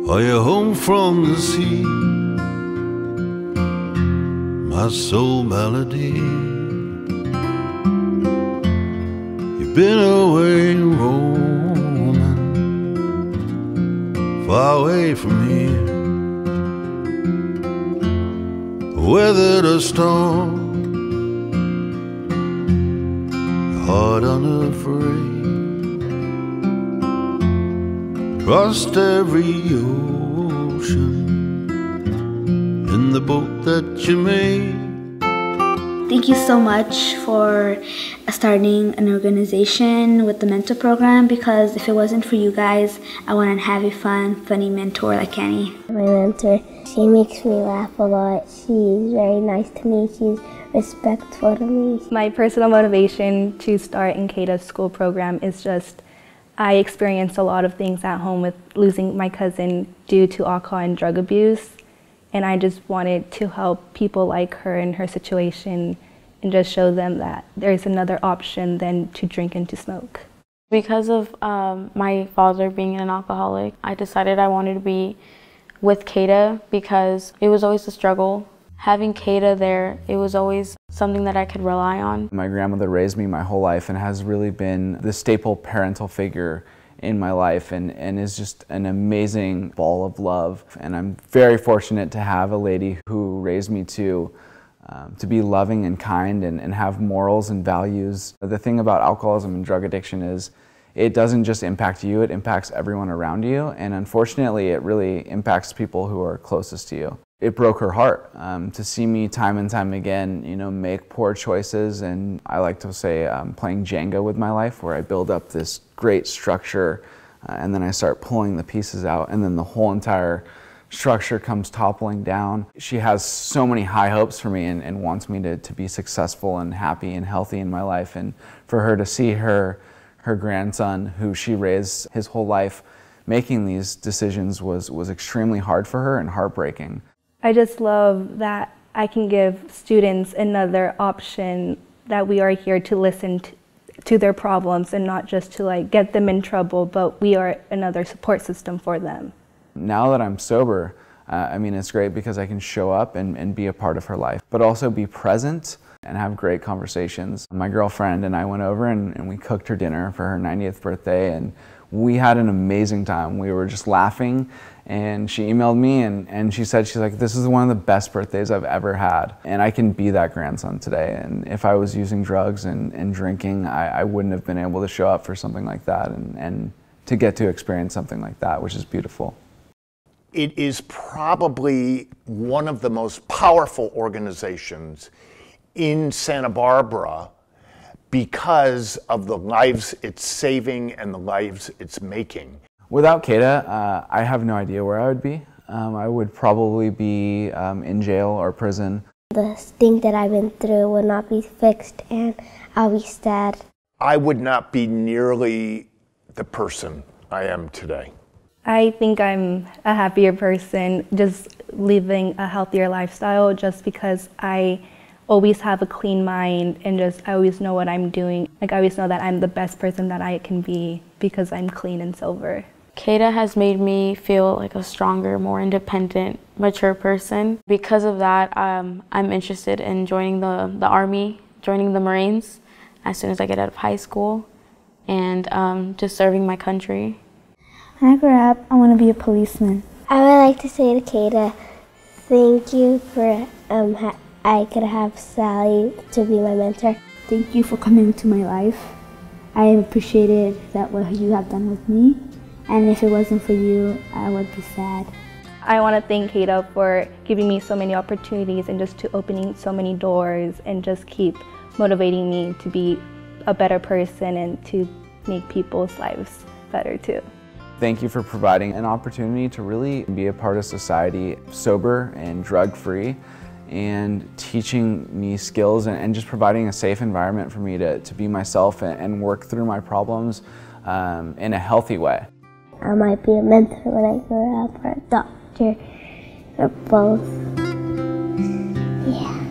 Are you home from the sea? My soul melody. You've been away roaming, far away from here. Weathered a storm, your heart unafraid. Crossed every ocean in the boat that you made. Thank you so much for starting an organization with the mentor program, because if it wasn't for you guys, I wouldn't have a funny mentor like Annie. My mentor, she makes me laugh a lot. She's very nice to me. She's respectful to me. My personal motivation to start Nkata's school program is just I experienced a lot of things at home with losing my cousin due to alcohol and drug abuse, and I just wanted to help people like her in her situation and just show them that there's another option than to drink and to smoke. Because of my father being an alcoholic, I decided I wanted to be with Nkata because it was always a struggle. Having Nkata there, it was always something that I could rely on. My grandmother raised me my whole life and has really been the staple parental figure in my life, and is just an amazing ball of love. And I'm very fortunate to have a lady who raised me to be loving and kind and have morals and values. The thing about alcoholism and drug addiction is it doesn't just impact you, it impacts everyone around you, and unfortunately it really impacts people who are closest to you. It broke her heart to see me time and time again, make poor choices, and I like to say playing Jenga with my life, where I build up this great structure and then I start pulling the pieces out, and then the whole entire structure comes toppling down. She has so many high hopes for me and wants me to be successful and happy and healthy in my life, and for her to see her grandson, who she raised his whole life, making these decisions was extremely hard for her and heartbreaking. I just love that I can give students another option, that we are here to listen to their problems and not just to get them in trouble, but we are another support system for them. Now that I'm sober, it's great because I can show up and be a part of her life, but also be present and have great conversations. My girlfriend and I went over and we cooked her dinner for her 90th birthday, and we had an amazing time. We were just laughing, and she emailed me and she's like, this is one of the best birthdays I've ever had, and I can be that grandson today. And if I was using drugs and drinking, I wouldn't have been able to show up for something like that and to get to experience something like that, which is beautiful. It is probably one of the most powerful organizations in Santa Barbara because of the lives it's saving and the lives it's making. Without Nkata, I have no idea where I would be. I would probably be in jail or prison. The thing that I've been through will not be fixed, and I'll be sad. I would not be nearly the person I am today. I think I'm a happier person just living a healthier lifestyle, just because I always have a clean mind and I always know what I'm doing. I always know that I'm the best person that I can be because I'm clean and sober. Nkata has made me feel like a stronger, more independent, mature person. Because of that, I'm interested in joining the Army, joining the Marines as soon as I get out of high school, and just serving my country. When I grow up, I want to be a policeman. I would like to say to Nkata, thank you for I could have Sally to be my mentor. Thank you for coming into my life. I appreciated what you have done with me, and if it wasn't for you, I would be sad. I want to thank Nkata for giving me so many opportunities and just to opening so many doors and just keep motivating me to be a better person and to make people's lives better too. Thank you for providing an opportunity to really be a part of society, sober and drug-free, and teaching me skills and just providing a safe environment for me to be myself and work through my problems in a healthy way. I might be a mentor when I grow up, or a doctor, or both. Yeah.